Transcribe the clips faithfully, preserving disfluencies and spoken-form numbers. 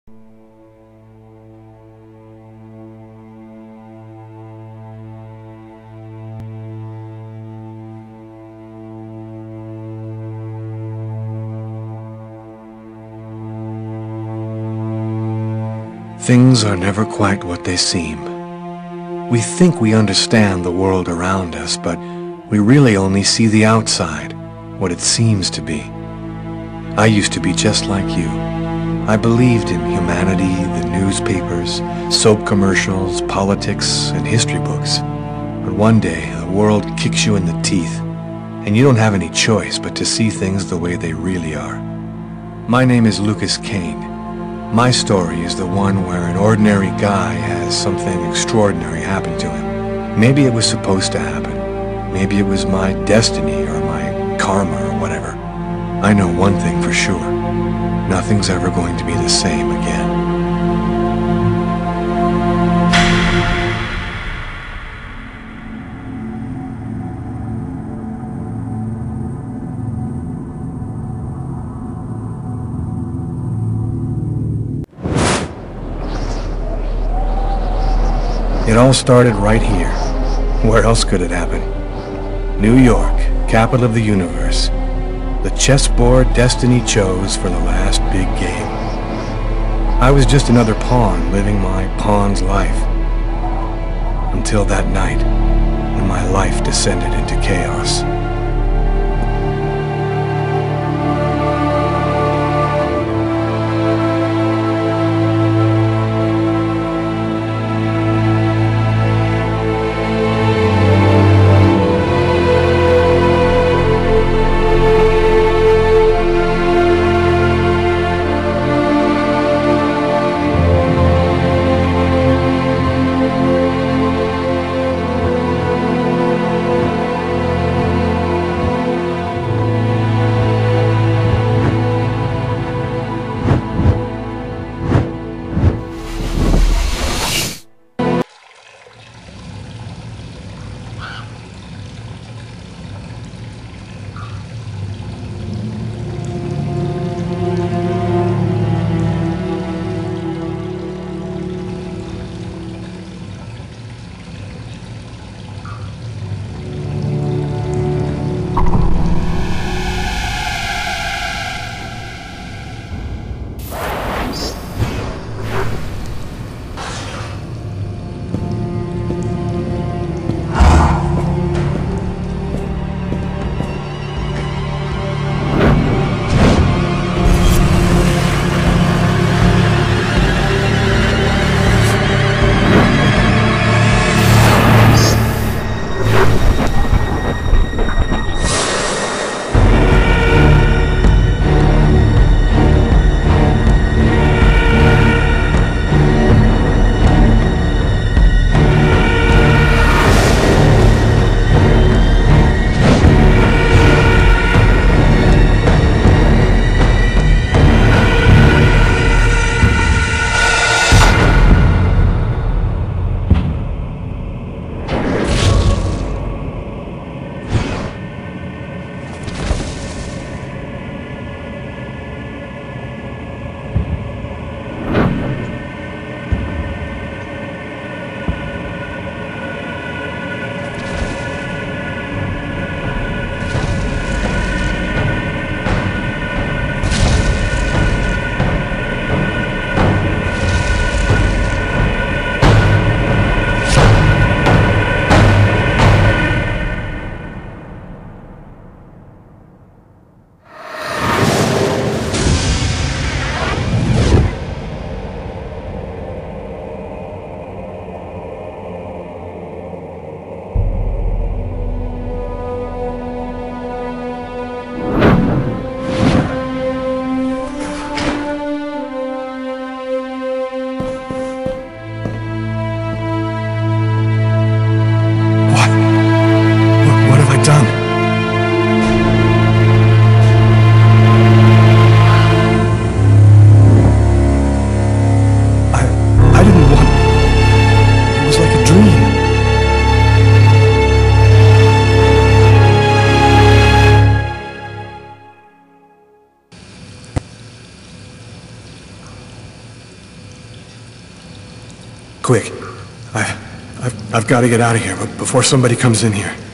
Things are never quite what they seem. We think we understand the world around us, but we really only see the outside, what it seems to be. I used to be just like you. I believed in humanity, the newspapers, soap commercials, politics, and history books. But one day, the world kicks you in the teeth, and you don't have any choice but to see things the way they really are. My name is Lucas Kane. My story is the one where an ordinary guy has something extraordinary happen to him. Maybe it was supposed to happen. Maybe it was my destiny or my karma or whatever. I know one thing for sure. Nothing's ever going to be the same again. It all started right here. Where else could it happen? New York, capital of the universe. The chessboard destiny chose for the last big game. I was just another pawn living my pawn's life. Until that night, when my life descended into chaos. Quick. I've, I've, I've got to get out of here, but before somebody comes in here.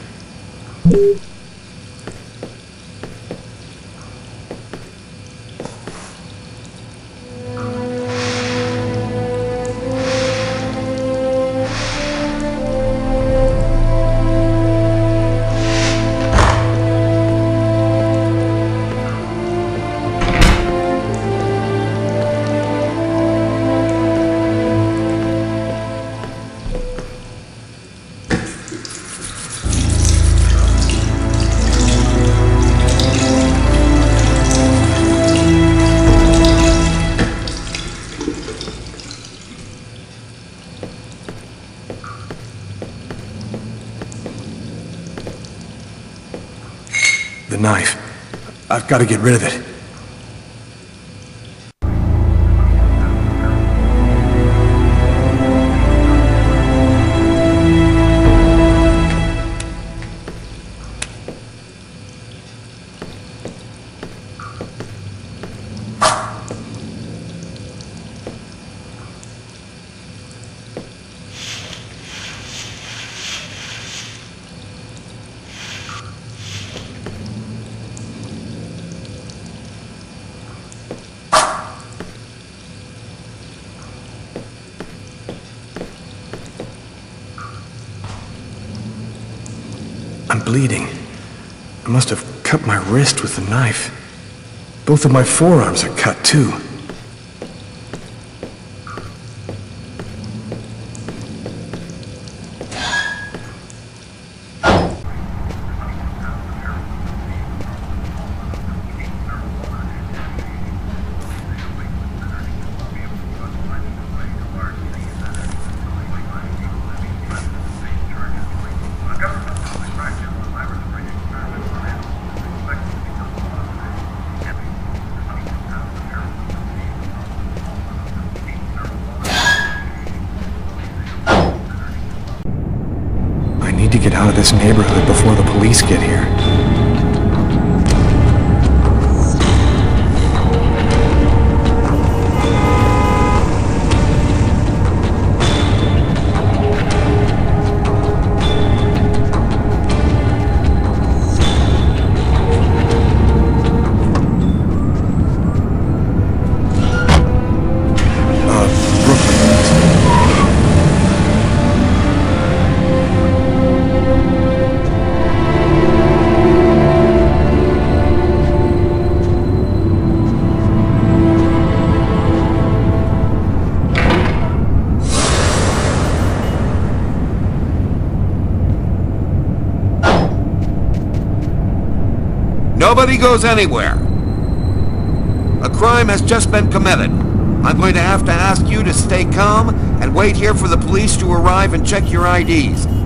The knife. I've got to get rid of it. I'm bleeding. I must have cut my wrist with the knife. Both of my forearms are cut, too. I need to get out of this neighborhood before the police get here. Nobody goes anywhere. A crime has just been committed. I'm going to have to ask you to stay calm and wait here for the police to arrive and check your I Ds.